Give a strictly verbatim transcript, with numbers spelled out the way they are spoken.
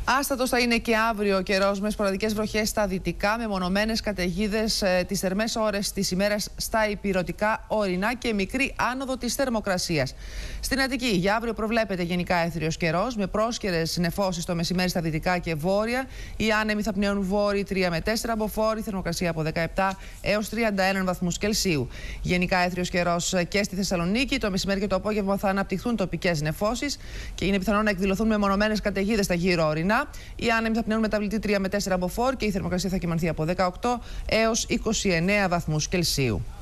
Άστατος θα είναι και αύριο ο καιρός με σποραδικές βροχές στα δυτικά, με μονομένες καταιγίδες ε, τις θερμές ώρες της ημέρας στα ηπειρωτικά ορεινά και μικρή άνοδο της θερμοκρασίας. Στην Αττική για αύριο προβλέπεται γενικά έθριος καιρός, με πρόσκαιρες νεφώσεις το μεσημέρι στα δυτικά και βόρεια. Οι άνεμοι θα πνέουν βόρειοι τρία με τέσσερα μποφόρ, θερμοκρασία από δεκαεπτά έως τριάντα ένα βαθμούς Κελσίου. Γενικά έθριος καιρός και στη Θεσσαλονίκη. Το μεσημέρι και το απόγευμα θα αναπτυχθούν τοπικές νεφώσεις και είναι πιθανό να εκδηλωθούν με μονομένες καταιγίδες στα γύρω ορεινά. Οι άνεμοι θα πνέουν μεταβλητή τρία με τέσσερα μποφόρ και η θερμοκρασία θα κυμανθεί από δεκαοκτώ έως είκοσι εννέα βαθμούς Κελσίου.